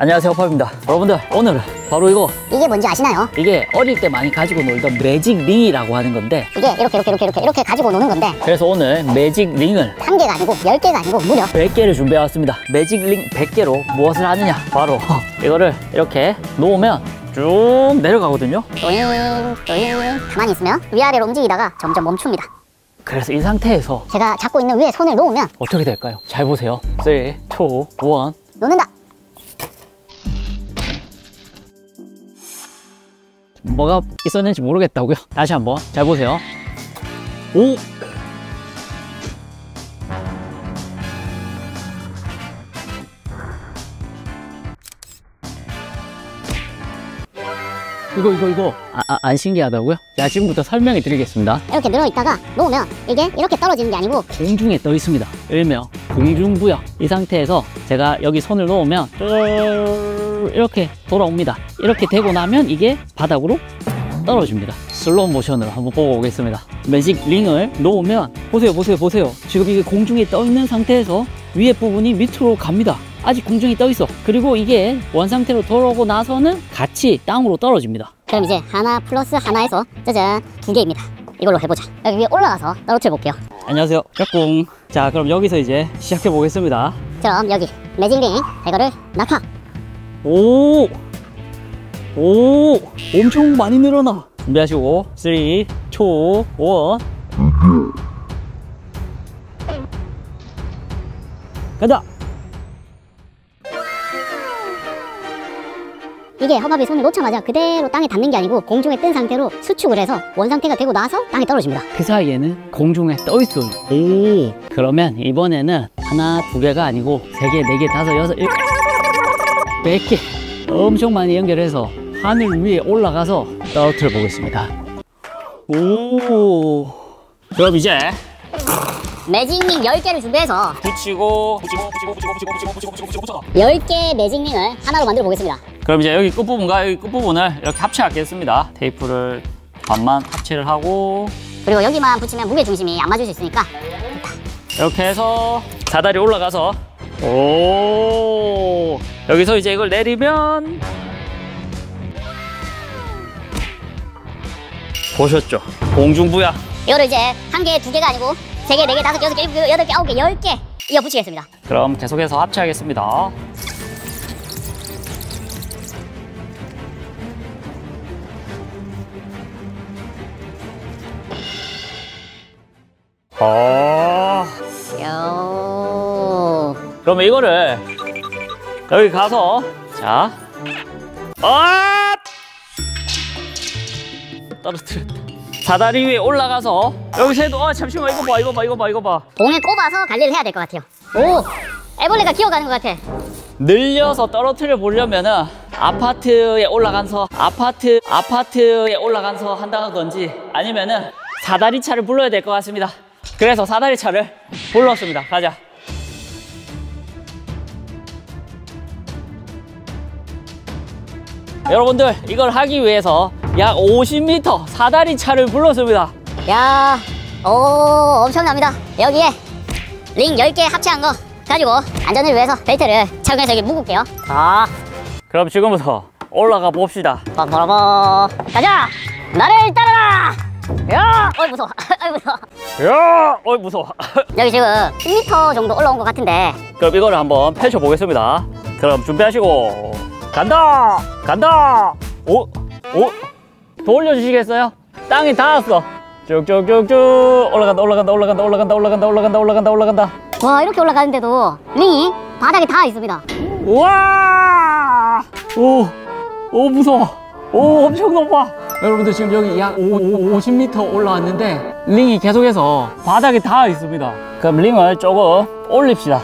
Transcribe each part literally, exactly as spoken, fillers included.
안녕하세요, 팝입니다. 여러분들, 오늘은 바로 이거, 이게 뭔지 아시나요? 이게 어릴 때 많이 가지고 놀던 매직 링이라고 하는 건데, 이게 이렇게 이렇게 이렇게 이렇게 이렇게 가지고 노는 건데, 그래서 오늘 매직 링을 한 개가 아니고 열 개가 아니고 무려 백 개를 준비해 왔습니다. 매직 링 백 개로 무엇을 하느냐, 바로 이거를 이렇게 놓으면 쭉 내려가거든요. 또잉 또잉 가만히 있으면 위아래로 움직이다가 점점 멈춥니다. 그래서 이 상태에서 제가 잡고 있는 위에 손을 놓으면 어떻게 될까요? 잘 보세요. 삼, 이, 일 놓는다. 뭐가 있었는지 모르겠다고요? 다시 한번 잘 보세요. 오! 이거 이거 이거 아, 아, 안 신기하다고요? 자, 지금부터 설명해 드리겠습니다. 이렇게 늘어있다가 놓으면 이게 이렇게 떨어지는 게 아니고 공중에 떠 있습니다. 일명 공중부여. 이 상태에서 제가 여기 손을 놓으면 이렇게 돌아옵니다. 이렇게 되고 나면 이게 바닥으로 떨어집니다. 슬로우 모션으로 한번 보고 오겠습니다. 매직 링을 놓으면 보세요 보세요 보세요. 지금 이게 공중에 떠 있는 상태에서 위에 부분이 밑으로 갑니다. 아직 공중에 떠 있어. 그리고 이게 원상태로 돌아오고 나서는 같이 땅으로 떨어집니다. 그럼 이제 하나 플러스 하나에서 짜잔 두 개입니다. 이걸로 해보자. 여기 위에 올라가서 떨어뜨려 볼게요. 안녕하세요, 깍꿍. 자, 그럼 여기서 이제 시작해 보겠습니다. 그럼 여기 매직링 이거를 낙하. 오! 오! 엄청 많이 늘어나. 준비하시고 삼, 이, 일 간다. 이게 허밥이 손을 놓자마자 그대로 땅에 닿는 게 아니고 공중에 뜬 상태로 수축을 해서 원상태가 되고 나서 땅에 떨어집니다. 그 사이에는 공중에 떠 있어요. 오! 그러면 이번에는 하나, 두 개가 아니고 세 개, 네 개, 다섯, 여섯, 일곱, 백 개 엄청 많이 연결해서 하늘 위에 올라가서 떨어뜨려 보겠습니다. 오! 그럼 이제 매직링 열 개를 준비해서 붙이고 붙이고 붙이고 붙이고 붙이고 붙이고 붙이고 붙이고 붙이고 열 개 매직링을 하나로 만들어 보겠습니다. 그럼 이제 여기 끝부분과 여기 끝부분을 이렇게 합체하겠습니다. 테이프를 반만 합체를 하고, 그리고 여기만 붙이면 무게 중심이 안 맞을 수 있으니까 이렇게 해서 사다리 올라가서, 오, 여기서 이제 이걸 내리면 보셨죠? 공중부야. 이거를 이제 한 개, 두 개가 아니고 세 개, 네 개, 다섯 개, 여섯 개, 일곱 개, 여덟 개, 아홉 개, 열 개 이어 붙이겠습니다. 그럼 계속해서 합체하겠습니다. 어... 요... 그러면 이거를 여기 가서, 자, 아! 떨어뜨렸다. 사다리 위에 올라가서 여기서 해도, 아, 잠시만, 이거 봐, 이거 봐, 이거 봐, 이거 봐. 봉에 꼽아서 관리를 해야 될 것 같아요. 오! 애벌레가 기어가는 것 같아. 늘려서 떨어뜨려 보려면은 아파트에 올라가서 아파트 아파트에 올라가서 한다든지 아니면은 사다리 차를 불러야 될 것 같습니다. 그래서 사다리 차를 불렀습니다. 가자. 여러분들, 이걸 하기 위해서 약 오십 미터 사다리 차를 불렀습니다. 야, 오, 엄청납니다. 여기에 링 열 개 합체한 거 가지고 안전을 위해서 벨트를 착용해서 여기 묶을게요. 자, 그럼 지금부터 올라가 봅시다. 빠바라바 가자! 나를 따라라! 야! 어이 무서워. 어이 무서워. 야! 어이 무서워. 여기 지금 십 미터 정도 올라온 것 같은데, 그럼 이거를 한번 펼쳐 보겠습니다. 그럼 준비하시고 간다! 간다! 오! 오! 더 올려주시겠어요? 땅이 닿았어. 쭉쭉쭉쭉 올라간다 올라간다 올라간다 올라간다 올라간다 올라간다 올라간다 올라간다. 와, 이렇게 올라가는데도 링이 바닥에 닿아 있습니다. 우와! 오! 오, 무서워. 오, 엄청 높아. 여러분들, 지금 여기 약 오십 미터 올라왔는데 링이 계속해서 바닥에 닿아 있습니다. 그럼 링을 조금 올립시다.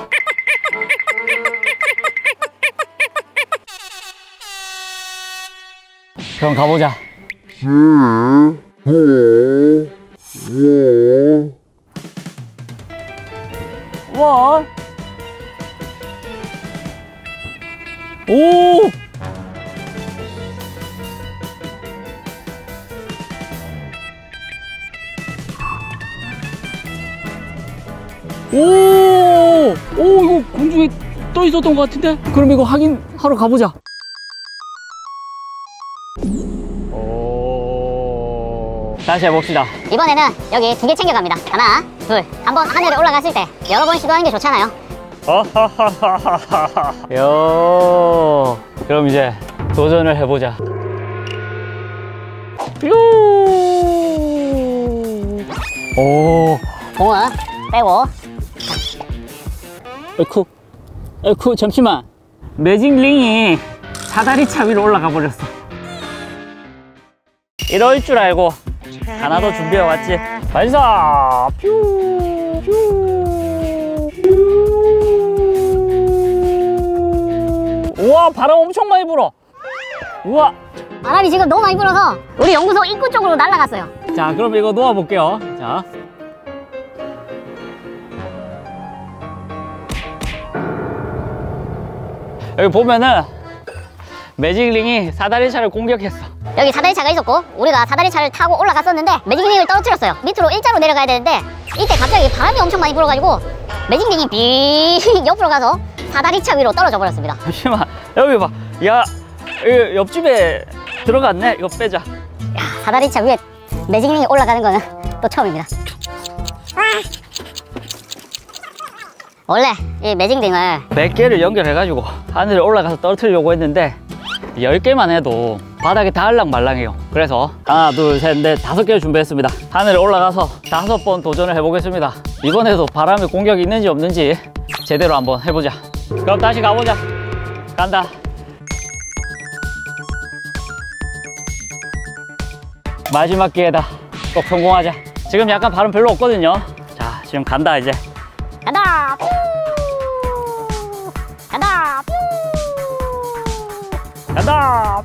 그럼 가보자. 원. 오! 오! 오, 이거 공중에 또 있었던 것 같은데? 그럼 이거 확인하러 가보자. 오... 다시 해봅시다. 이번에는 여기 두 개 챙겨갑니다. 하나, 둘. 한번 하늘에 올라갔을 때 여러 번 시도하는 게 좋잖아요. 요. 그럼 이제 도전을 해보자. 뾰. 오. 공은 빼고. 에쿠, 에쿠, 잠시만. 매직링이 사다리차 위로 올라가 버렸어. 이럴 줄 알고 하나 더 준비해 왔지. 발사. 뾰. 뾰. 우와, 바람 엄청 많이 불어. 우와. 바람이 지금 너무 많이 불어서 우리 연구소 입구 쪽으로 날아갔어요. 자, 그럼 이거 놓아볼게요. 자. 여기 보면은 매직링이 사다리차를 공격했어. 여기 사다리차가 있었고 우리가 사다리차를 타고 올라갔었는데 매직링을 떨어뜨렸어요. 밑으로 일자로 내려가야 되는데 이때 갑자기 바람이 엄청 많이 불어가지고 매직링이 빙 옆으로 가서 사다리차 위로 떨어져 버렸습니다. 잠시만, 여기 봐. 야, 여기 옆집에 들어갔네. 이거 빼자. 야, 사다리차 위에 매직링이 올라가는 거는 또 처음입니다. 원래 이 매직링을 몇 개를 연결해가지고 하늘에 올라가서 떨어뜨리려고 했는데 열 개만 해도 바닥에 닿을랑 말랑해요. 그래서 하나, 둘, 셋, 넷, 다섯 개를 준비했습니다. 하늘에 올라가서 다섯 번 도전을 해보겠습니다. 이번에도 바람의 공격이 있는지 없는지 제대로 한번 해보자. 그럼 다시 가보자. 간다. 마지막 기회다. 꼭 성공하자. 지금 약간 바람 별로 없거든요. 자, 지금 간다 이제. 간다. 뾰. 간다. 뾰. 간다.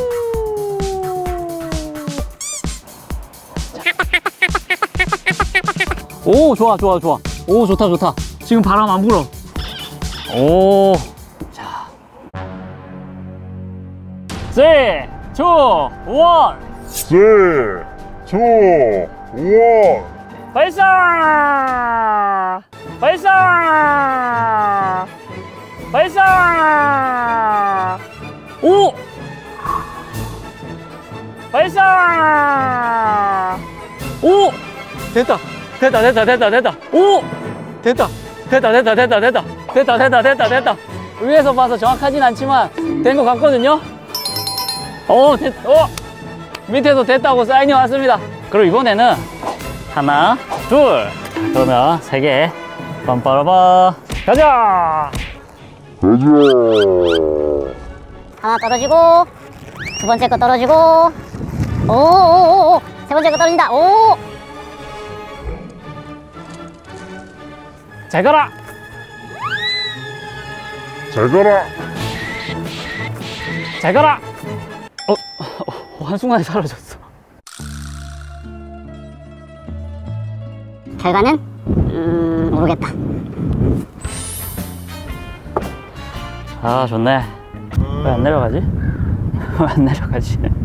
오, 좋아, 좋아, 좋아. 오, 좋다, 좋다. 지금 바람 안 불어. 오, 자. 쓰리, 투, 원. three, two, one. 발사! 발사! 발사! 오! 발사! 오! 됐다! 됐다, 됐다, 됐다, 됐다! 오! 됐다! 됐다, 됐다, 됐다, 됐다! 됐다, 됐다, 됐다, 됐다! 위에서 봐서 정확하진 않지만 된 것 같거든요? 오, 됐, 오! 밑에서 됐다고 사인이 왔습니다. 그럼 이번에는 하나, 둘, 그러면 세 개. 빰빠라바. 가자! 가자. 하나 떨어지고 두 번째 거 떨어지고 오오오오 세 번째 거 떨어진다. 오. 잘 가라! 잘 가라. 잘 가라! 어, 어, 한순간에 사라졌어. 결과는 음, 모르겠다. 아, 좋네. 왜 안 내려가지? 왜 안 내려가지?